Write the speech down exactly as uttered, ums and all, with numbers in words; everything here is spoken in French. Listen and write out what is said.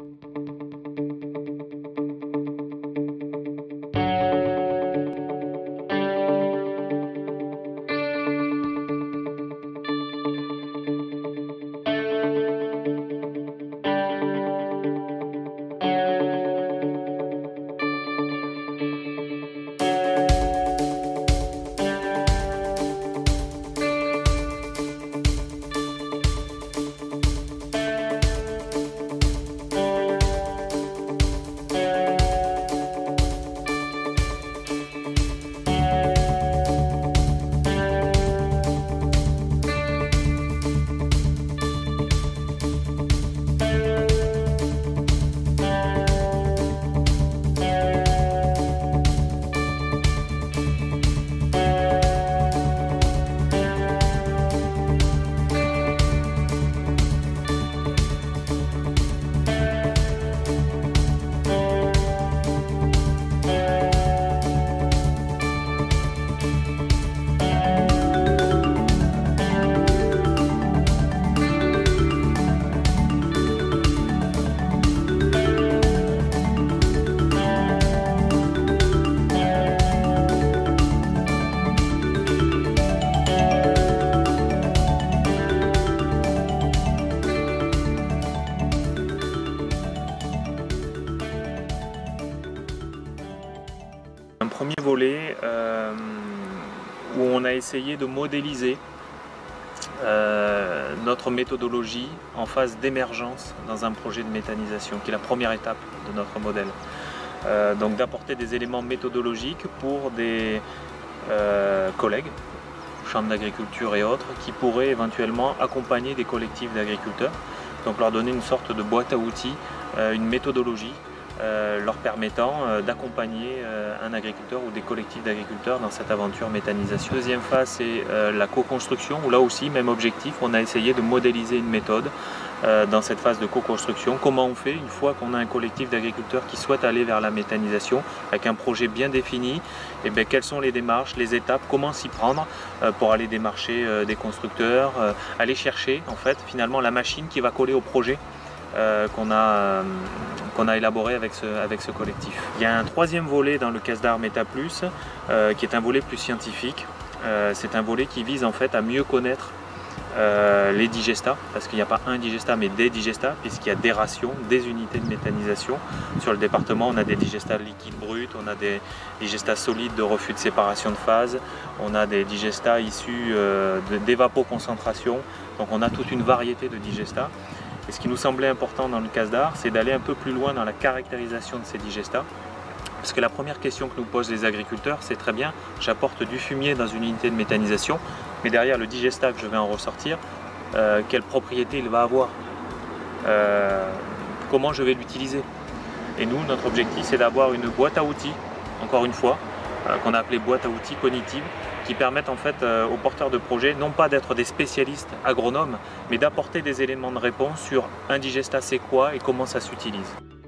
Un premier volet euh, où on a essayé de modéliser euh, notre méthodologie en phase d'émergence dans un projet de méthanisation, qui est la première étape de notre modèle. Euh, donc d'apporter des éléments méthodologiques pour des euh, collègues, chambres d'agriculture et autres, qui pourraient éventuellement accompagner des collectifs d'agriculteurs, donc leur donner une sorte de boîte à outils, euh, une méthodologie, Euh, leur permettant euh, d'accompagner euh, un agriculteur ou des collectifs d'agriculteurs dans cette aventure méthanisation. Deuxième phase, c'est euh, la co-construction, où là aussi, même objectif, on a essayé de modéliser une méthode euh, dans cette phase de co-construction. Comment on fait une fois qu'on a un collectif d'agriculteurs qui souhaite aller vers la méthanisation avec un projet bien défini, et bien, quelles sont les démarches, les étapes, comment s'y prendre euh, pour aller démarcher euh, des constructeurs, euh, aller chercher en fait finalement la machine qui va coller au projet Euh, qu'on a, euh, qu'on a élaboré avec ce, avec ce collectif. Il y a un troisième volet dans le Casdar MetaPlus euh, qui est un volet plus scientifique. Euh, c'est un volet qui vise en fait à mieux connaître euh, les digestats, parce qu'il n'y a pas un digestat mais des digestats, puisqu'il y a des rations, des unités de méthanisation. Sur le département, on a des digestats liquides bruts, on a des digestats solides de refus de séparation de phase, on a des digestats issus euh, d'évapoconcentration, donc on a toute une variété de digestats. Et ce qui nous semblait important dans le Casdar, c'est d'aller un peu plus loin dans la caractérisation de ces digestats. Parce que la première question que nous posent les agriculteurs, c'est très bien, j'apporte du fumier dans une unité de méthanisation, mais derrière le digestat que je vais en ressortir, euh, quelle propriété il va avoir, euh, comment je vais l'utiliser. Et nous, notre objectif, c'est d'avoir une boîte à outils, encore une fois, euh, qu'on a appelée boîte à outils cognitive, qui permettent en fait euh, aux porteurs de projets non pas d'être des spécialistes agronomes, mais d'apporter des éléments de réponse sur un digestat c'est quoi et comment ça s'utilise.